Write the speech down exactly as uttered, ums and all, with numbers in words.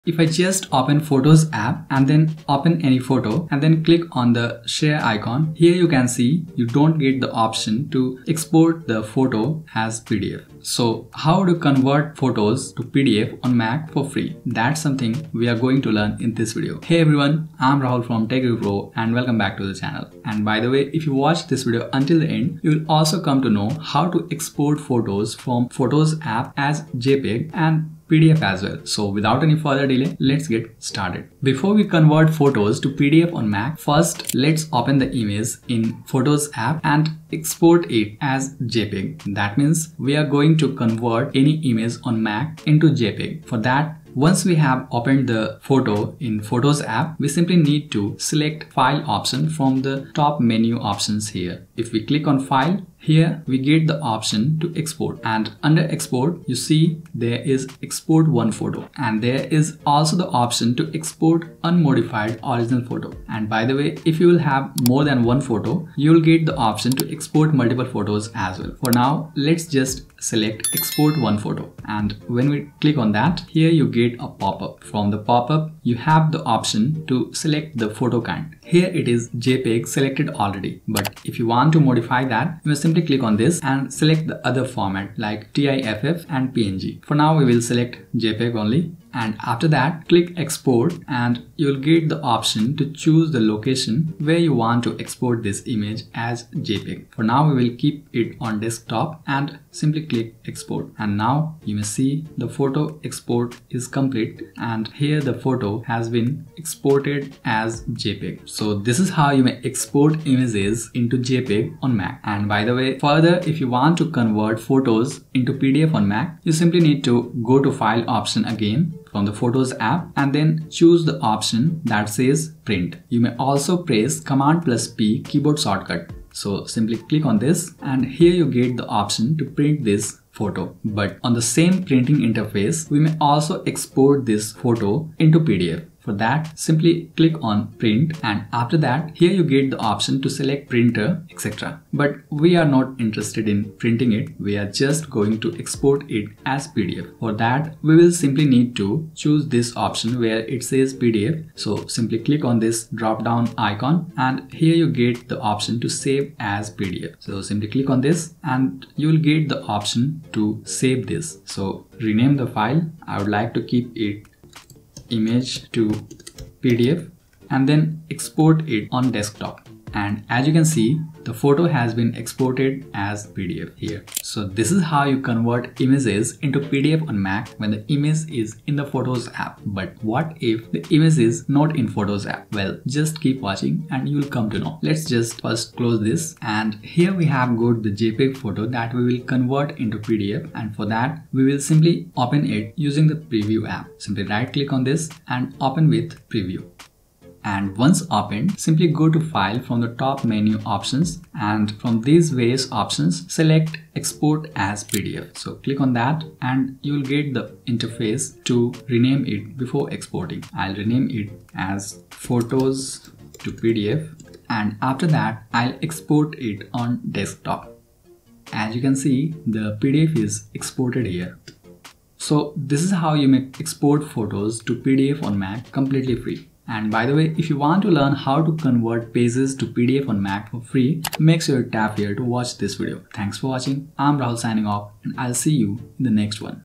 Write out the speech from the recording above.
If I just open Photos app and then open any photo and then click on the share icon, here you can see you don't get the option to export the photo as P D F. So how to convert photos to P D F on Mac for free? That's something we are going to learn in this video. Hey everyone, I'm Rahul from TechReview and welcome back to the channel. And by the way, if you watch this video until the end, you will also come to know how to export photos from Photos app as J P E G and P D F as well. So without any further delay, let's get started. Before we convert photos to P D F on Mac, first let's open the image in Photos app and export it as J P E G. That means we are going to convert any image on Mac into J P E G. For that, once we have opened the photo in Photos app, we simply need to select File option from the top menu options here. If we click on File, here we get the option to export, and under export you see there is export one photo, and there is also the option to export unmodified original photo. And by the way, if you will have more than one photo, you will get the option to export multiple photos as well. For now, let's just select export one photo, and when we click on that, here you get a pop-up. From the pop-up you have the option to select the photo kind. Here it is J P E G selected already, but if you want to modify that, you must simply click on this and select the other format like TIFF and P N G. For now we will select J P E G only, and after that click export, and you will get the option to choose the location where you want to export this image as J P E G. For now we will keep it on desktop and simply click export, and now you may see the photo export is complete, and here the photo has been exported as J P E G. So this is how you may export images into J P E G on Mac. And by the way, further, if you want to convert photos into P D F on Mac, you simply need to go to File option again from the Photos app and then choose the option that says Print. You may also press Command plus P keyboard shortcut. So simply click on this, and here you get the option to print this photo. But on the same printing interface, we may also export this photo into P D F. For that, simply click on Print, and after that, here you get the option to select printer, et cetera. But we are not interested in printing it. We are just going to export it as P D F. For that, we will simply need to choose this option where it says P D F. So simply click on this drop down icon, and here you get the option to save as P D F. So simply click on this and you will get the option to save this. So rename the file. I would like to keep it image to P D F, and then export it on desktop. And as you can see, the photo has been exported as P D F here. So this is how you convert images into P D F on Mac when the image is in the Photos app. But what if the image is not in Photos app? Well, just keep watching and you will come to know. Let's just first close this, and here we have got the J P E G photo that we will convert into P D F, and for that we will simply open it using the Preview app. Simply right click on this and open with Preview. And once opened, simply go to File from the top menu options, and from these various options select Export as P D F. So click on that and you will get the interface to rename it before exporting. I'll rename it as Photos to P D F, and after that I'll export it on desktop. As you can see, the P D F is exported here. So this is how you may export photos to P D F on Mac completely free. And by the way, if you want to learn how to convert pages to P D F on Mac for free, make sure you tap here to watch this video. Thanks for watching. I'm Rahul signing off, and I'll see you in the next one.